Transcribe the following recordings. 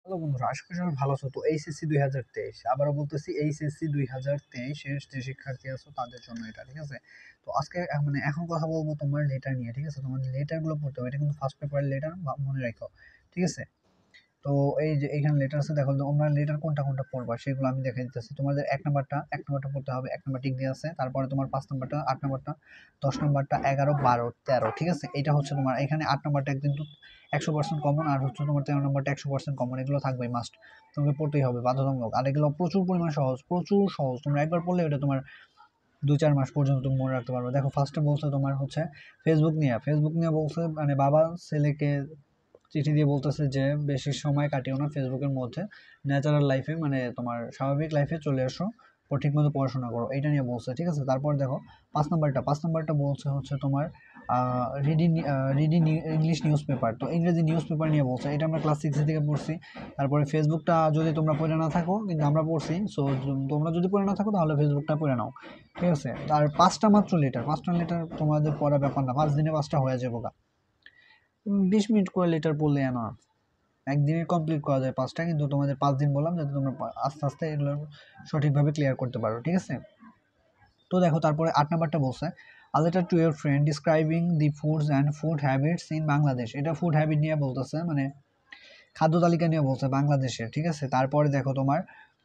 Hello বন্ধুরা, আশা করি সবাই ভালো আছো। তো এইচএসসি 2023, আবারও বলতেছি এইচএসসি 2023 এর যে শিক্ষার্থী আছো তাদের জন্য এটা, ঠিক আছে? তো আজকে মানে এখন কথা বলবো তোমার লেটার নিয়ে, ঠিক আছে? তোমাদের লেটারগুলো পড়তে হবে, এটা কিন্তু ফার্স্ট পেপারের লেটার, মনে রাখো, ঠিক আছে? তো এই যে এখানে লেটার আছে, দেখো তোমরা লেটার কোনটা কোনটা পড়বা সেগুলো আমি দেখে দিতেছি। তোমাদের এক নাম্বারটা পড়তে হবে, 1 নাম্বার টিক দিয়ে আছে, তারপরে তোমার 5 নাম্বারটা, 8 নাম্বারটা, 10 নাম্বারটা, 11, 12, 13, ঠিক আছে? এটা হচ্ছে তোমার এখানে 8 নাম্বারটা কিন্তু 100% কমন, আর হচ্ছে তোমার 13 নাম্বারটা 100% কমন, এগুলো থাকবে মাস্ট, তোমাকে পড়তেই হবে বাধ্যতামূলক। আর এগুলো প্রচুর পরিমাণ সহজ, প্রচুর সহজ, তোমরা একবার পড়লে এটা তোমার 2-4 মাস পর্যন্ত তুমি মনে রাখতে পারবে। দেখো ফার্স্টে বলছে তোমার হচ্ছে ফেসবুক নিয়ে বলছে, মানে বাবা ছেলেকে চিঠি দিয়ে বলতেছে যে বেশি সময় কাটিও না ফেসবুকের মধ্যে, ন্যাচারাল লাইফে মানে তোমার স্বাভাবিক লাইফে চলে আসো, ও ঠিক মতো পড়াশোনা করো, এইটা নিয়ে বলছে, ঠিক আছে? তারপর দেখো 5 নাম্বারটা বলছে হচ্ছে তোমার reading reading English newspaper, তো ইংরেজি নিউজ পেপার নিয়ে বলছে। এটা আমরা ক্লাস 6 থেকে পড়ছি। তারপরে ফেসবুকটা যদি তোমরা পড়ে না থাকো, কিন্তু আমরা পড়ছি, সো তোমরা যদি পড়ে না থাকো তাহলে ফেসবুকটা পড়ে নাও, ঠিক আছে? আর 5টা লেটার তোমাদের পড়া ব্যাপার না, 5 দিনে 5টা হয়ে যাবো গা। 20 মিনিট করে লেটার পড়লে না, একদিনে কমপ্লিট করা যায় 5টা, কিন্তু তোমাদের 5 দিন বললাম যাতে তোমরা আস্তে আস্তে এগুলো সঠিকভাবে ক্লিয়ার করতে পারো, ঠিক আছে? তো দেখো তারপরে 8 নাম্বারটা বলছে a letter to your friend describing the foods and food habits in Bangladesh. এটা ফুড হ্যাবিট নিয়ে বলতেছে, মানে খাদ্য তালিকা নিয়ে বলছে বাংলাদেশের, ঠিক আছে? তারপরে দেখো তোমার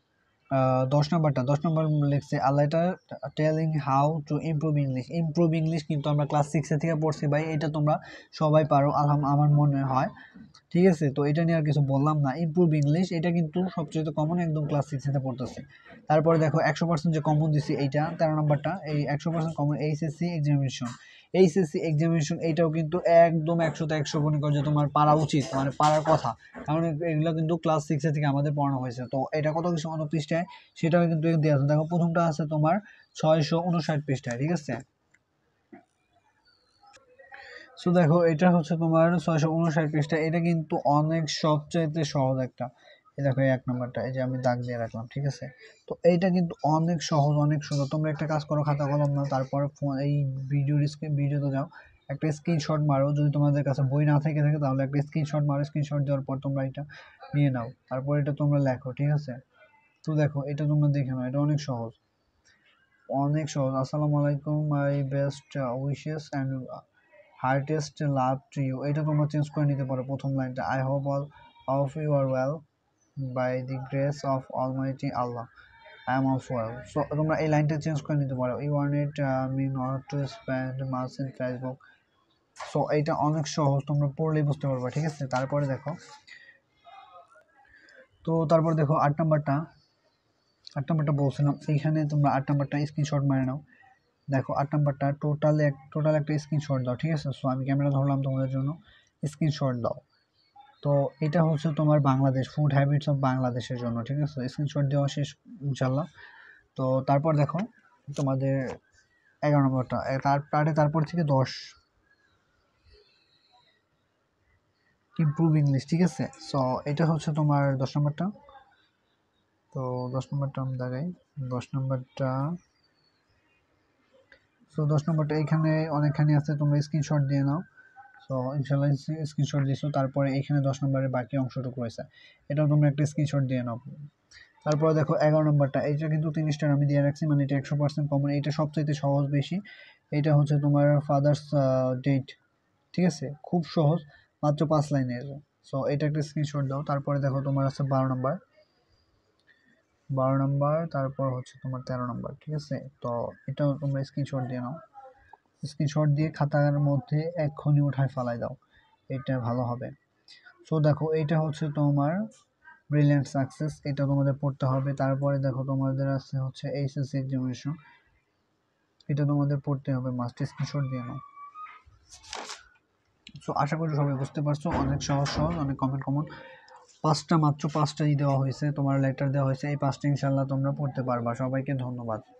10 নাম্বার লিখছে a letter telling how to improve English, কিন্তু আমরা ক্লাস 6 থেকে পড়ছি ভাই, এটা তোমরা সবাই পারো আমার মনে হয়, ঠিক আছে? তো এটা নিয়ে আর কিছু বললাম না। ইমপ্রুভ ইংলিশ এটা কিন্তু সবচেয়ে কমন, একদম ক্লাস 6 পড়তেছে। তারপরে দেখো 100% যে কমন দিছি এইটা 13 নাম্বারটা, এই 100% কমন এইচএসসি এক্সামিনেশন এইটাও কিন্তু একদম 100তে 100 মনে করো যে তোমার পারা উচিত, মানে পারার কথা, কারণ এগুলো কিন্তু ক্লাস 6 থেকে আমাদের পড়ানো হয়েছে। তো এটা কত কিছু কত পৃষ্ঠায় সেটাও কিন্তু দেওয়া আছে। দেখো প্রথমটা আছে তোমার 659 পৃষ্ঠায়, ঠিক আছে? সো দেখো এটা হচ্ছে তোমার 659 পৃষ্ঠা, এটা কিন্তু অনেক সবচাইতে সহজ একটা। এই দেখো এই 1 নাম্বারটা, এই যে আমি দাগ দিয়ে রাখলাম, ঠিক আছে? তো এইটা কিন্তু অনেক সহজ, অনেক সুন্দর। তোমরা একটা কাজ করো, খাতা কলম নাও, তারপর এই ভিডিওতে যাও, একটা স্ক্রিনশট মারো, যদি তোমাদের কাছে বই না থেকে থাকে তাহলে একটা স্ক্রিনশট মারো, স্ক্রিনশট দেওয়ার পর তোমরা এটা নিয়ে নাও, তারপর এটা তোমরা লেখো, ঠিক আছে? তো দেখো এটা তোমরা দেখে নাও, এটা অনেক সহজ, অনেক সহজ। আসসালামু আলাইকুম, my best wishes and heartiest love to you, এটা তোমরা চেঞ্জ করে নিতে পারো প্রথম লাইনটা। I hope all of you are well by the grace of almighty Allah, I am also well. So তোমরা এই লাইনটা চেঞ্জ করে নিতে পারো। You want me not to spend much in Facebook. So এইটা অনেক সহজ, তোমরা পড়লেই বুঝতে পারবে, ঠিক আছে? তারপরে দেখো তারপর দেখো 8 নাম্বারটা বলছিলাম, এইখানে তোমরা 8 নাম্বারটা স্ক্রিনশট মেরে নাও। দেখো 8 নাম্বারটা টোটাল একটা স্ক্রিনশট দাও, ঠিক আছে? সো আমি ক্যামেরা ধরলাম তোমাদের জন্য, স্ক্রিনশট দাও। তো এটা হচ্ছে তোমার বাংলাদেশ, ফুড হ্যাবিটস অফ বাংলাদেশের জন্য, ঠিক আছে? স্ক্রিনশট দেওয়া শেষ ইনশাল্লাহ। তো তারপর দেখো তোমাদের 11 নম্বরটা, তারপর থেকে 10 ইমপ্রুভ ইংলিশ, ঠিক আছে? সো এটা হচ্ছে তোমার 10 নম্বরটা। তো 10 নম্বরটা আমি দেখাই, 10 নম্বরটা। সো 10 নম্বরটা এখানে অনেকখানি আছে, তোমরা স্ক্রিনশট দিয়ে নাও। সো ইনশাল্লাহ স্ক্রিনশট দিয়েছো। তারপরে এখানে 10 নম্বরের বাকি অংশটুকু রয়েছে, এটাও তোমরা একটা স্ক্রিনশট দিয়ে নাও। তারপরে দেখো 11 নম্বরটা, এইটা কিন্তু 3 স্টার আমি দিয়ে রাখছি, মানে এটা 100% কমন, এটা সবচাইতে সহজ বেশি। এটা হচ্ছে তোমার ফাদার্স ডেট, ঠিক আছে? খুব সহজ, মাত্র 5 লাইনের। সো এটা একটা স্ক্রিনশট দাও। তারপরে দেখো তোমার আছে 12 নম্বর, তারপর হচ্ছে তোমার 13 নম্বর, ঠিক আছে? তো এটাও তোমরা স্ক্রিনশট দিয়ে নাও, স্ক্রিনশট দিয়ে খাতার মধ্যে এক্ষুনি উঠায় ফালাই দাও, এটা ভালো হবে। সো দেখো এইটা হচ্ছে তোমার ব্রিলিয়ান্ট সাকসেস, এটা তোমাদের পড়তে হবে। তারপরে দেখো তোমাদের আছে হচ্ছে এইচএসসি এক্সামিনেশন, এটা তোমাদের পড়তে হবে, মাস্ট, স্ক্রিনশট দিয়ে নাও। সো আশা করি সবাই বুঝতে পারছো, অনেক সহজ সহজ, অনেক কমন। মাত্র 5টাই দেওয়া হয়েছে, তোমার লেটার দেওয়া হয়েছে, এই 5টা ইনশাল্লাহ তোমরা পড়তে পারবা। সবাইকে ধন্যবাদ।